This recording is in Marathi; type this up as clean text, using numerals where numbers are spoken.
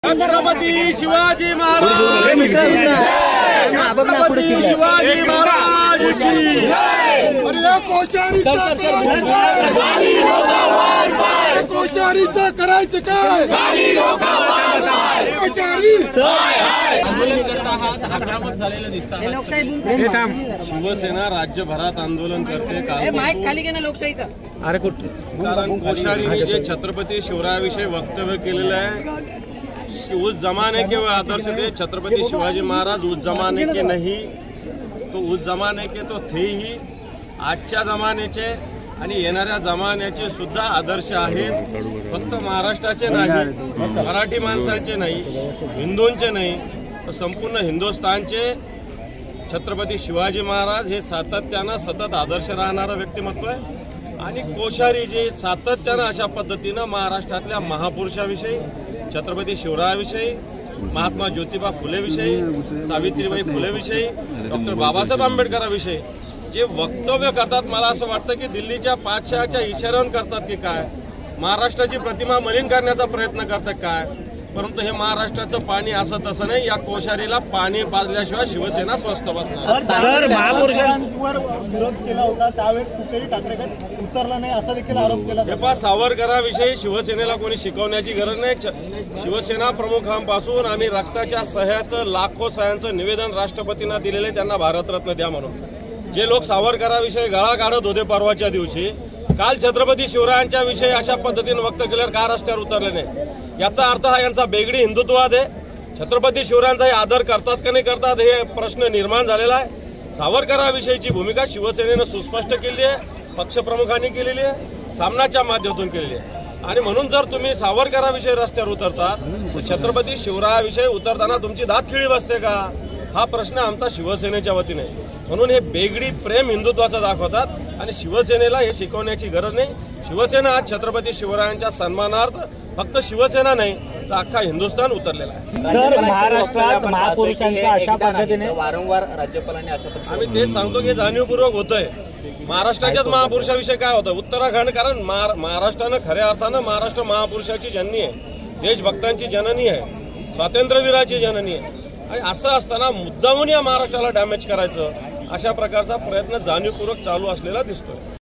छत्रपती शिवाजी महाराज छत्रपती शिवाजी महाराज की कोचारीचं करायचं काय आंदोलन करता आहात आक्रमक झालेलं दिसतं। शिवसेना राज्यभरात आंदोलन करते खाली घे ना लोकशाहीचं। अरे कुठे कारण कोश्यारीने जे छत्रपती शिवरायाविषयी वक्तव्य केलेलं आहे उस जमाने के वो आदर्श थे। छत्रपती शिवाजी महाराज उस जमाने के नहीं तो उस जमाने के तो थे ही आजच्या जमान्याचे आणि येणाऱ्या जमान्याचे सुद्धा आदर्श आहेत। फक्त महाराष्ट्राचे नाही मराठी माणसांचे नाही हिंदूंचे नाही तर संपूर्ण हिंदुस्थानचे छत्रपती शिवाजी महाराज हे सातत्यानं सतत आदर्श राहणारं व्यक्तिमत्व आहे। आणि कोश्यारी जे सातत्यानं अशा पद्धतीनं महाराष्ट्रातल्या महापुरुषाविषयी छत्रपती शिवरायाविषयी महात्मा ज्योतिबा फुलेविषयी सावित्रीबाई फुलेविषयी डॉक्टर बाबासाहेब आंबेडकरांविषयी जे वक्तव्य करतात मला असं वाटतं की दिल्लीच्या पातशाहच्या इशाऱ्यावर करतात की काय महाराष्ट्राची प्रतिमा मलिन करण्याचा प्रयत्न करतात काय। परंतु हे महाराष्ट्राचं पाणी असं तसं नाही या कोश्यारीला पाणी पाजल्याशिवाय शिवसेना स्वस्थ बसणार। सर महापुरुषांवर विरोध केला होता त्यावेळेस कुठेही ठाकरेगट उतरला नाही असा देखील आरोप केला जातो। सावरकरांविषयी शिवसेनेला कोणी शिकवण्याची गरज नाही। शिवसेना प्रमुखांपासून आम्ही रक्ताच्या सह्याचं लाखो सह्यांचं निवेदन राष्ट्रपतींना दिलेले त्यांना भारतरत्न द्या म्हणून। जे लोक सावरकरांविषयी गळा काढत होते परवाच्या दिवशी काल छत्रपती शिवरायांच्या विषयी अशा पद्धतीने वक्त केल्यावर का रस्त्यावर उतरले नाही याचा अर्थ हा यांचा बेगडी हिंदुत्ववाद आहे। छत्रपती शिवरायांचा आदर करतात का नाही करतात हे प्रश्न निर्माण झालेला आहे। सावरकरांविषयीची भूमिका शिवसेनेनं सुस्पष्ट केली आहे पक्षप्रमुखांनी केलेली आहे सामनाच्या माध्यमातून केलेली आहे। आणि म्हणून जर तुम्ही सावरकरांविषयी रस्त्यावर उतरतात तर छत्रपती शिवरायाविषयी उतरताना तुमची दात खिळी बसते का हा प्रश्न आमचा शिवसेनेच्या वतीने म्हणून हे बेगडी प्रेम हिंदुत्वाचं दाखवतात आणि शिवसेनेला हे शिकवण्याची गरज नाही। शिवसेना आज छत्रपती शिवरायांच्या सन्मानार्थ फक्त शिवसेना नाही तर अख्खा हिंदुस्थान उतरलेला आहे। सर महाराष्ट्रात महापुरुषांच्या अशा पद्धतीने वारंवार राज्यपालांनी अशा पद्धतीने आम्ही तेच सांगतो की जाणीवपूर्वक होतंय। महाराष्ट्राच्याच महापुरुषाविषयी काय होतं उत्तराखंड कारण महाराष्ट्रानं खऱ्या अर्थानं महाराष्ट्र महापुरुषाची जननी आहे देशभक्तांची जननी आहे स्वातंत्र्यवीराची जननी आहे। आणि असं असताना मुद्दामून या महाराष्ट्राला डॅमेज करायचं अशा प्रकारचा प्रयत्न जाणीवपूर्वक चालू असलेला दिसतोय।